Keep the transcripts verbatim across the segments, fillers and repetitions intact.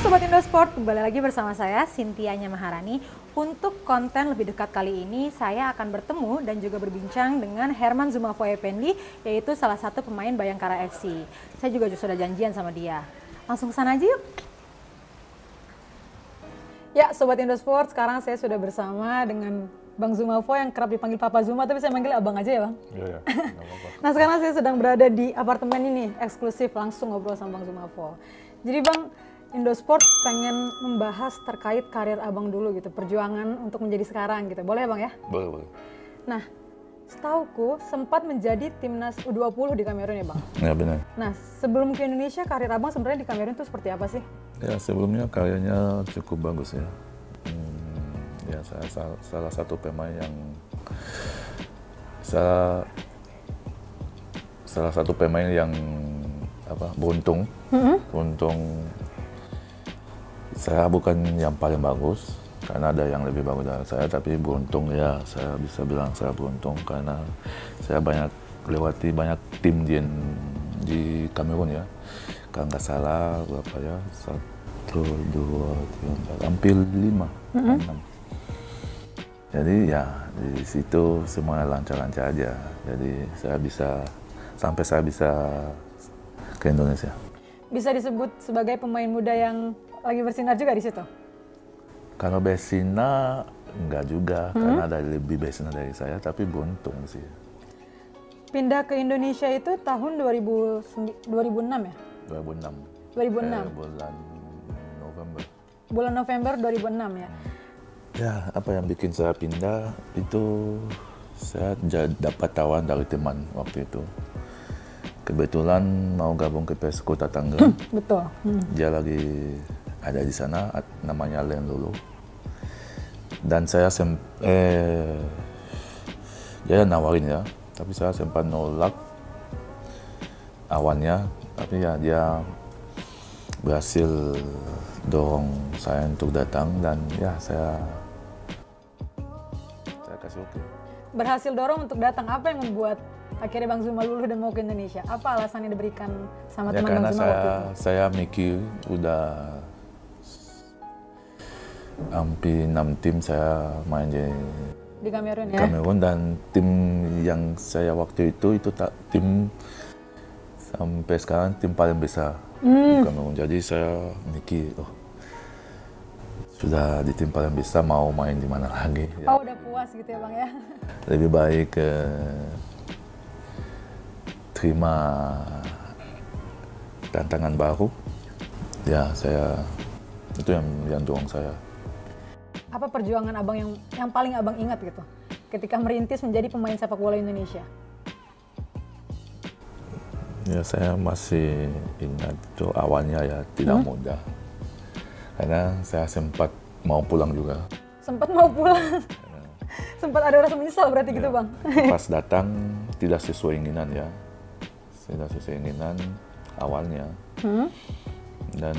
Sobat Indosport, kembali lagi bersama saya Cynthia Maharani. Untuk konten lebih dekat kali ini, saya akan bertemu dan juga berbincang dengan Herman Zumafo Effendi, yaitu salah satu pemain Bayangkara F C. Saya juga sudah janjian sama dia. Langsung ke sana aja yuk. Ya, Sobat Indosport, sekarang saya sudah bersama dengan Bang Zumafo yang kerap dipanggil Papa Zuma, tapi saya manggil Abang aja ya Bang? Iya, ya, nggak apa-apa. Nah, sekarang saya sedang berada di apartemen ini, eksklusif, langsung ngobrol sama Bang Zumafo. Jadi Bang, Indosport pengen membahas terkait karir Abang dulu gitu, perjuangan untuk menjadi sekarang gitu. Boleh ya Bang ya? Boleh, boleh. Nah, setauku sempat menjadi timnas U dua puluh di Kamerun ya Bang? Ya benar. Nah, sebelum ke Indonesia, karir Abang sebenarnya di Kamerun itu seperti apa sih? Ya sebelumnya karyanya cukup bagus ya. Hmm, ya saya salah, salah satu pemain yang saya salah satu pemain yang apa beruntung, mm-hmm. beruntung. Saya bukan yang paling bagus karena ada yang lebih bagus dari saya, tapi beruntung ya, saya bisa bilang saya beruntung karena saya banyak lewati banyak tim di di Kamerun ya. Kalau nggak salah berapa ya, satu, dua, tiga, empat, hampir lima, mm-hmm. enam. Jadi ya di situ semuanya lancar-lancar aja. Jadi saya bisa sampai saya bisa ke Indonesia. Bisa disebut sebagai pemain muda yang lagi bersinar juga di situ? Kalau bersinar enggak juga, hmm? karena ada lebih bersinar dari saya, tapi beruntung sih. Pindah ke Indonesia itu tahun dua ribu enam ya? dua ribu enam. dua ribu enam? Eh, bulan November. Bulan November dua ribu enam ya? Hmm. Ya, apa yang bikin saya pindah itu saya dapat tawaran dari teman waktu itu. Kebetulan mau gabung ke P S Kota Tangerang. Betul. Hmm. Dia lagi ada di sana, namanya Len Lulu. Dan saya sem eh dia nawarin ya, tapi saya sempat nolak awalnya, tapi ya dia berhasil dorong saya untuk datang dan ya saya saya kasih oke. Berhasil dorong untuk datang, apa yang membuat akhirnya Bang Zuma luluh dan mau ke Indonesia? Apa alasan yang diberikan sama ya, teman Bang Zuma saya, waktu itu? saya mikir udah hampir enam tim saya main di, di Kamerun ya? Kamerun, dan tim yang saya waktu itu itu tak tim sampai sekarang tim paling besar hmm. di Kamerun. Jadi saya mikir, oh sudah di tim paling besar mau main di mana lagi? Oh ya, udah puas gitu ya Bang ya? Lebih baik eh, terima tantangan baru. Ya saya itu yang yang dorong saya. Apa perjuangan Abang yang yang paling Abang ingat gitu ketika merintis menjadi pemain sepak bola Indonesia? Ya saya masih ingat itu awalnya ya tidak hmm? mudah. Karena saya sempat mau pulang juga. Sempat mau pulang? Ya. Sempat ada rasa menyesal berarti ya, gitu Bang? Pas datang tidak sesuai keinginan ya. Tidak sesuai keinginan awalnya. Hmm? Dan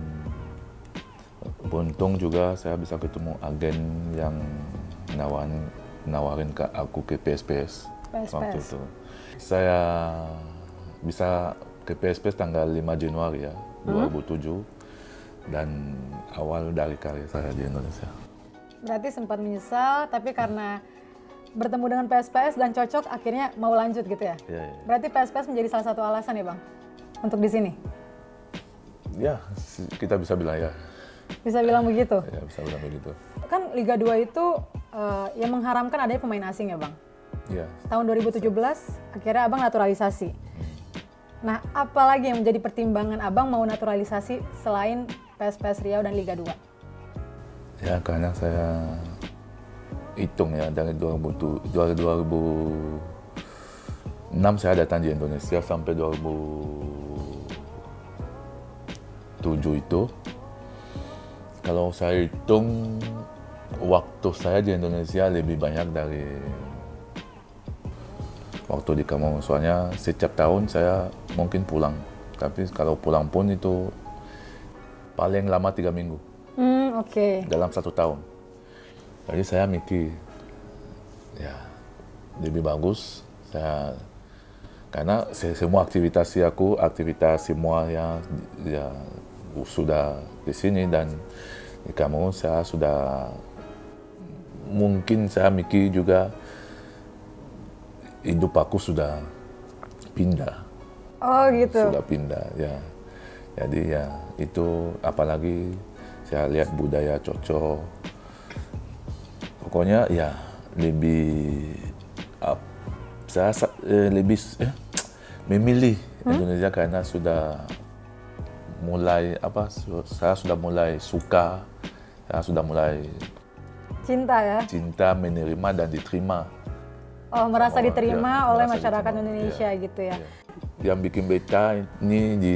beruntung juga saya bisa ketemu agen yang nawarin, nawarin ke aku ke P S P S waktu itu. Saya bisa ke P S P S tanggal lima Januari ya, hmm? dua ribu tujuh, dan awal dari karir saya di Indonesia. Berarti sempat menyesal, tapi karena bertemu dengan P S P S dan cocok, akhirnya mau lanjut gitu ya? Ya, ya. Berarti P S P S menjadi salah satu alasan ya Bang, untuk di sini? Ya, kita bisa bilang ya. Bisa bilang begitu? Ya, bisa bilang begitu. Kan Liga dua itu uh, yang mengharamkan adanya pemain asing ya Bang? Iya. Tahun dua ribu tujuh belas, akhirnya Abang naturalisasi. Hmm. Nah, apa lagi yang menjadi pertimbangan Abang mau naturalisasi selain P S P S Riau dan Liga dua? Ya, karena saya hitung ya, dari dua ribu enam saya datang di Indonesia sampai dua ribu tujuh itu. Kalau saya hitung, waktu saya di Indonesia lebih banyak dari waktu di Kamerun. Soalnya setiap tahun saya mungkin pulang. Tapi kalau pulang pun itu paling lama tiga minggu. Hmm, oke. Okay. Dalam satu tahun. Jadi saya mikir, ya lebih bagus saya, karena semua aktivitas aku, aktivitas semua ya, ya sudah di sini dan di Kamerun saya sudah mungkin saya mikir juga hidup aku sudah pindah. Oh gitu. Sudah pindah ya. Jadi ya itu apalagi saya lihat budaya cocok. Pokoknya ya lebih uh, saya eh, lebih eh, memilih hmm? Indonesia karena sudah mulai apa? Saya sudah mulai suka, saya sudah mulai cinta ya. Cinta menerima dan diterima. Oh merasa oh, diterima ya, oleh merasa masyarakat diterima. Indonesia Ya, gitu ya. ya. Yang bikin beta ini di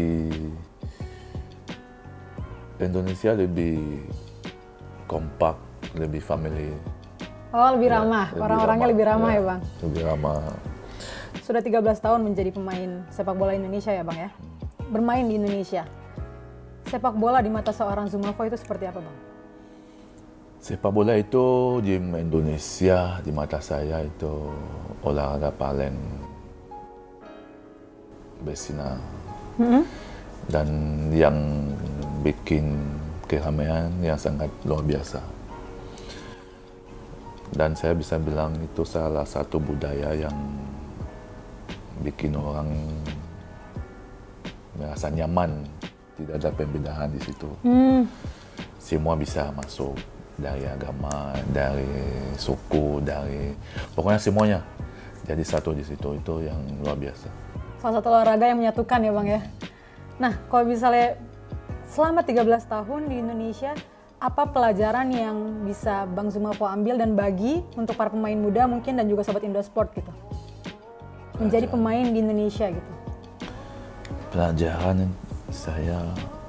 Indonesia lebih kompak, lebih family. Oh lebih ramah, ya, orang-orangnya lebih ramah ya, ya Bang? Lebih ramah. Sudah tiga belas tahun menjadi pemain sepak bola Indonesia ya Bang ya? Bermain di Indonesia. Sepak bola di mata seorang Zuma Foy itu seperti apa Bang? Sepak bola itu di Indonesia, di mata saya itu olahraga paling bersinar. Mm-hmm. Dan yang bikin keramaian yang sangat luar biasa. Dan saya bisa bilang itu salah satu budaya yang bikin orang merasa nyaman, tidak ada pembedaan di situ. Hmm. Semua bisa masuk, dari agama, dari suku, dari pokoknya semuanya jadi satu di situ, itu yang luar biasa. Salah satu olahraga yang menyatukan ya Bang ya. Nah kalau misalnya selama tiga belas tahun di Indonesia, apa pelajaran yang bisa Bang Zuma Foy ambil dan bagi untuk para pemain muda mungkin dan juga sobat Indosport gitu? Menjadi pemain di Indonesia gitu. Pelajaran saya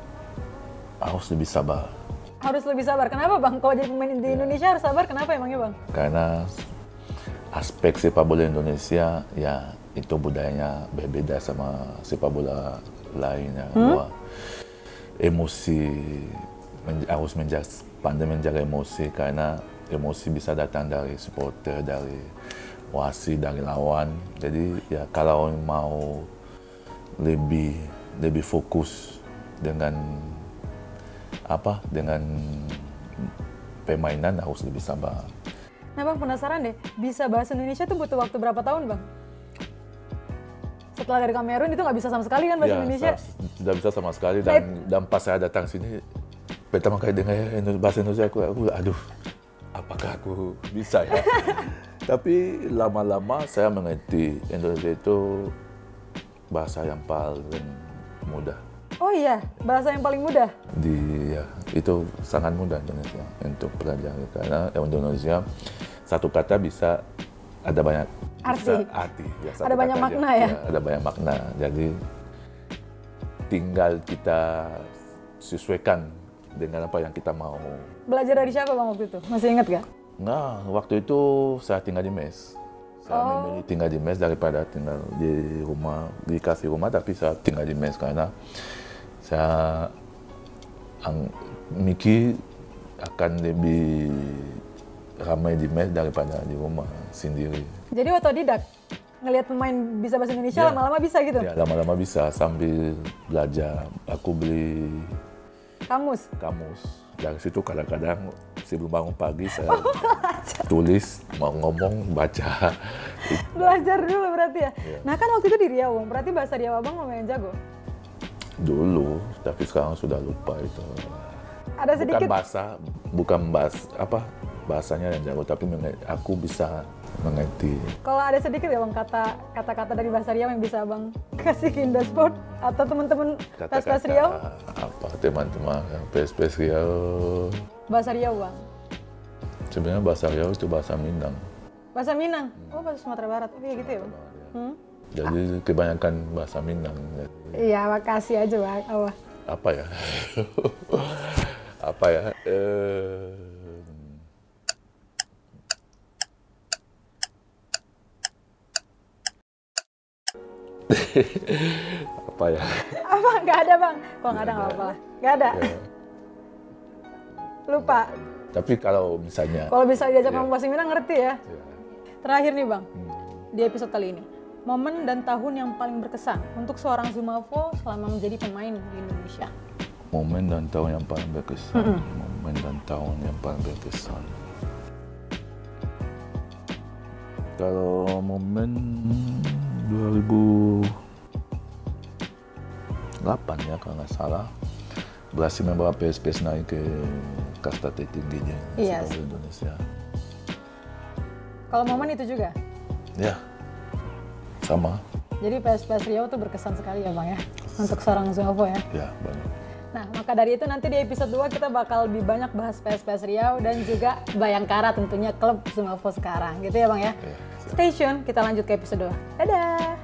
harus lebih sabar. Harus lebih sabar. Kenapa Bang? Kalau jadi pemain di Indonesia harus sabar, kenapa emangnya Bang? Karena aspek sepak bola Indonesia ya itu budayanya berbeda sama sepak bola lainnya. Hmm? Bahwa emosi men- harus menjaga, pandai menjaga emosi karena emosi bisa datang dari supporter, dari wasit, dari lawan. Jadi ya kalau mau lebih lebih fokus dengan apa dengan permainan harus lebih sabar. Nah Bang penasaran deh, bisa bahasa Indonesia tuh butuh waktu berapa tahun Bang? Setelah dari Kamerun itu nggak bisa sama sekali kan bahasa ya, Indonesia? Tidak bisa sama sekali dan, dan pas saya datang sini pertama kali dengar bahasa Indonesia aku, aku aduh apakah aku bisa ya? Tapi lama-lama saya mengerti Indonesia itu bahasa yang paling mudah. Oh iya, bahasa yang paling mudah? Di ya, itu sangat mudah Indonesia untuk pelajari karena Indonesia satu kata bisa ada banyak arti. Bisa arti ya, ada banyak makna ya? ya? Ada banyak makna. Jadi tinggal kita sesuaikan dengan apa yang kita mau. Belajar dari siapa Bang waktu itu? Masih ingat gak? Nah, waktu itu saya tinggal di mes. Saya oh. memilih tinggal di mes daripada tinggal di rumah, dikasih rumah, tapi saya tinggal di mes karena saya ang, mikir akan lebih ramai di mes daripada di rumah sendiri. Jadi otodidak? Ngelihat pemain bisa bahasa Indonesia ya, lama-lama bisa gitu? Ya, lama-lama bisa sambil belajar. Aku beli kamus? Kamus. Dari situ kadang-kadang sebelum bangun pagi saya oh, tulis, mau ngomong, baca. Belajar dulu berarti ya? Ya? Nah kan waktu itu di Riau, berarti bahasa Riau Abang lumayan jago? Dulu, tapi sekarang sudah lupa itu. Ada sedikit? Bukan bahasa, bukan bahasa, apa, bahasanya yang jago, tapi aku bisa mengerti. Kalau ada sedikit ya Bang, kata, kata-kata dari bahasa Riau yang bisa Abang kasih ke Indosport atau teman-teman P S P S Riau? Apa teman-teman P S P S Riau? Bahasa Riau Bang? Sebenarnya bahasa Riau itu bahasa Minang. Bahasa Minang? Oh bahasa Sumatera Barat, oh iya gitu ya Bang? Hmm? Jadi ah. kebanyakan bahasa Minang. Iya, makasih aja Bang. Oh. Apa ya? Apa ya? Eh... apa ya? Apa? Nggak ada Bang? Kalau nggak ada nggak apa-apa lah. Nggak ada? Ya. Lupa? Tapi kalau misalnya... Kalau bisa diajak ngomong ya. Bahasa Minang ngerti ya? Ya. Terakhir nih Bang, hmm. di episode kali ini. Momen dan tahun yang paling berkesan untuk seorang Zuma Foy selama menjadi pemain di Indonesia? momen dan tahun yang paling berkesan. Mm-mm. Momen dan tahun yang paling berkesan. Kalau momen dua ribu delapan ya kalau nggak salah, berhasil membawa P S P S naik ke kasta tertingginya Yes. seluruh Indonesia. Kalau momen itu juga? Ya, sama. Jadi P S P S Riau tuh berkesan sekali ya Bang ya, untuk seorang Zumafo ya? Ya, banyak. Nah, maka dari itu nanti di episode dua kita bakal lebih banyak bahas P S P S Riau dan juga Bayangkara tentunya klub Zumafo sekarang gitu ya Bang ya? Ya, siap. Stay tune, kita lanjut ke episode dua. Dadah!